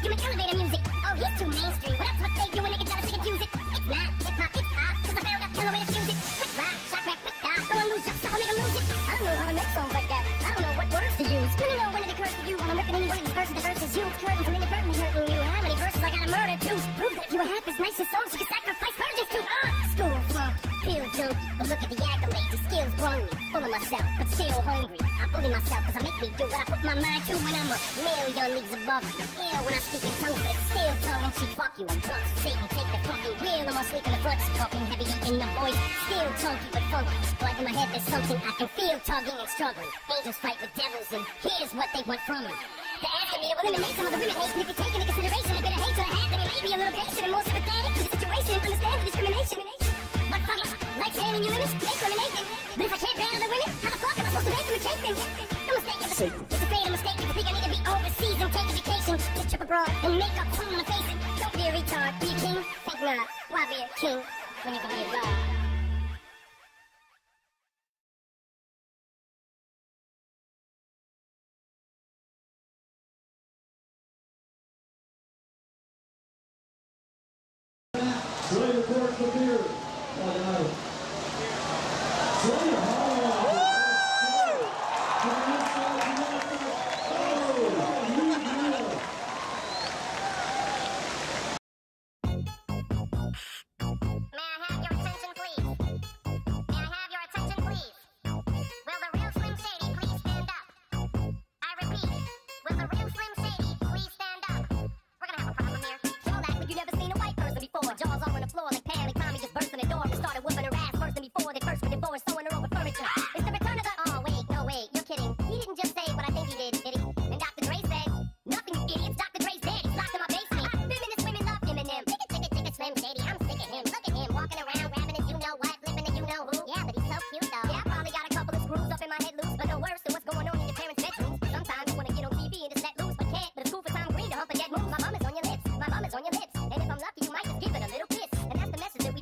You make elevator music. Oh, he's too mainstream. But that's what they do when they get jealous, they confuse it. It's not hip-hop, it's pop. Cause I found out killer way to fuse it. Quick rock, shock rap, quick die. Go and lose yourself, I'll make them lose it. I don't know how to make songs like that. I don't know what words to use. Let me know when it occurs to you. When I'm ripping any one of these verses, the verses you. Curtains from inadvertently hurting you. How many verses I gotta murder to? Prove that if you were half as nice as songs, you can sacrifice virgins to. School flunk, feel junk. But look at the accolades, the skills grown me. Full of myself, but still hungry. I bully myself cause I make me do what I put my mind to when I'm a million leagues above you. Ill when I speak in tongues, but it's still tongue and cheek. Fuck you, I'm drunk. Satan, take the fucking wheel. I'm asleep in the front, talking heavy in the voice. Still chunky but funky. But in my head there's something I can feel tugging and struggling. Angels fight with devils and here's what they want from me. They're asking me to eliminate some of the rumination. If you take into consideration a bit of hate to the hat, then you may be a little patient and more sympathetic to the situation. Understand the discrimination. But fuck it, life's handing you limits, they discriminating. But if I can't battle the women, how the fuck am I supposed to make them a chasing? No mistake, it's a fatal mistake. If you think I need to be overseas and take education, just trip abroad and make up home to face it. Don't be a retard, be a king? Think not. Why be a king when you can be a god? Play the court for beer. Jaws all on the floor like Pam and Tommy just burst in the door and started whooping her ass first than before. They first were divorced, sewing her over furniture. It's the return of the... Oh, wait, no, wait, you're kidding. He didn't just say what I think he did he? And Dr. Dre said, nothing, you idiots. Dr. Dre's dead. He's locked in my basement. Feminist women love Eminem. Ticket, Slim Shady. I'm sick of him. Look at him walking around, grabbing his you-know-what, flipping the you-know-who. Yeah, but he's so cute, though. Yeah, I probably got a couple of screws up in my head loose, but no worse than what's going on in your parents' bedrooms. Sometimes you want to get on TV and just let loose, but can't. But it's cool for Tom Green to hump a dead move. My mom is on your lips. My mom is on your lips. And if I'm lucky, you might just give it a little kiss. And that's the message that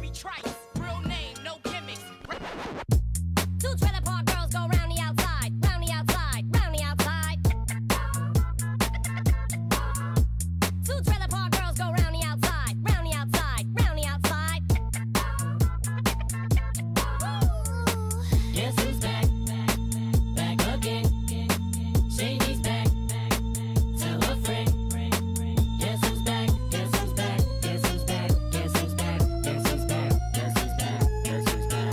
Bobby Trice, real name, no gimmicks. Two trailer park girls go round the outside, round the outside, round the outside. Two trailer park girls go round the outside, round the outside, round the outside. Guess who's back? Back again. Shady's back. Tell a friend. Guess who's back? Guess who's back? Guess who's back? Guess who's back? Guess who's back? Guess who's back? Guess who's back?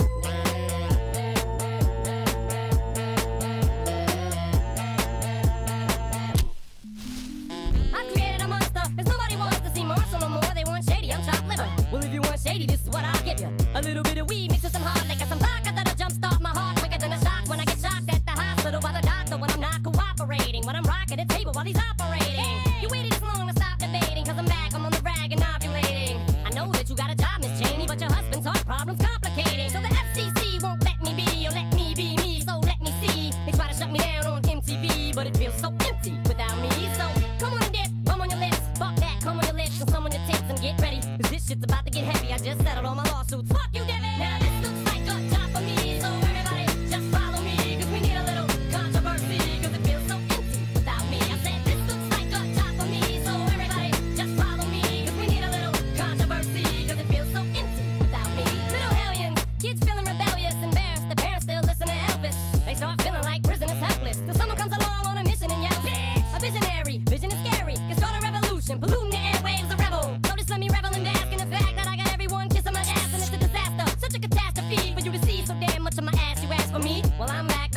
I created a monster, 'cause nobody wants to see Marshall no more. They want Shady, I'm chopped liver. Well, if you want Shady, this is what I'll give you. A little bit of weed mixed with some hard liquor, some vodka that'll jumpstart my heart quicker than a shock when I get shocked at the hospital by the doctor when I'm not cooperating. When I'm rocking the table while he's operating. You waited this long to stop debating, 'cause I'm back, I'm on the rag and ovulating. I know that you got a job, Miss Cheney, but your husband's heart problem's complicating. So the FCC won't let me be, or let me be me, so let me see. They try to shut me down on MTV, but it feels so empty without me. So come on and dip, bum on your lips, fuck that, come on your lips, and some on your tits, and get ready, 'cause this shit's about to get heavy. I just settled all my lawsuits. Fuck you, Devin. Now this looks like a job for me, so everybody just follow me, 'cause we need a little controversy, 'cause it feels so empty without me. I said this looks like a job for me, so everybody just follow me, 'cause we need a little controversy, 'cause it feels so empty without me. Little hellions, kids feeling rebellious, embarrassed, the parents still listen to Elvis. They start feeling like prisoners helpless, till someone comes along on a mission and yells, "Bitch!" A visionary, vision is scary, can start a revolution, polluting the airwaves, a rebel. So just let me revel and bask in the fact that I got everyone kissing my ass, and it's a disaster, such a catastrophe for you to see so damn much of my ass. You ask for me, well I'm back.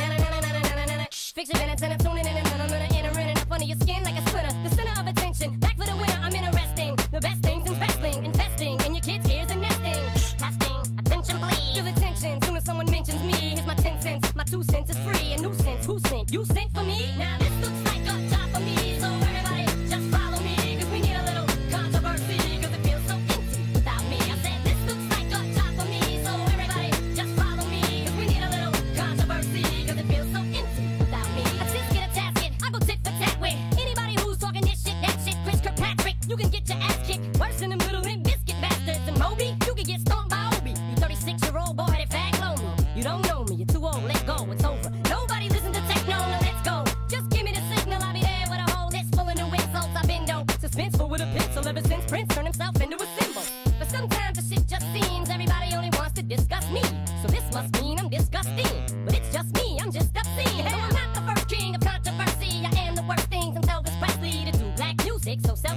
Fix your minutes and I'm tuning in and I'm gonna enter in and up under your skin like a splinter. The center of attention, back for the winner. I'm interesting. The best things in wrestling, investing in your kids' ears and nesting. Testing, attention please. Feel attention soon as someone mentions me. Here's my 10 cents, my 2 cents is free. A nuisance, who sent? You sent for me? Now this looks like a job for me, so everybody just follow me, 'cause we need a little controversy, 'cause it feels so empty without me. I said this looks like a job for me, so everybody just follow me, 'cause we need a little controversy, 'cause it feels so empty without me. I just get a tasket, I go tit for tat with anybody who's talking this shit, that shit. Chris Kirkpatrick, you can get your ass kicked worse than them little Limp Bizkit bastards. And Moby, you can get stomped by Obi. You 36-year-old boy headed fag low me. You don't know me, you're too old, let go, it's over. Nobody listen to techno, now let's go. Just give me the signal, I'll be there with a whole list full of new insults. I've been dope, suspenseful with a pencil ever since Prince turned himself into a symbol. But sometimes the shit just seems everybody only wants to discuss me. So this must mean I'm disgusting. But it's just me, I'm just obscene. Hell, I'm not the first king of controversy. I am the worst thing since Elvis Presley to do black music so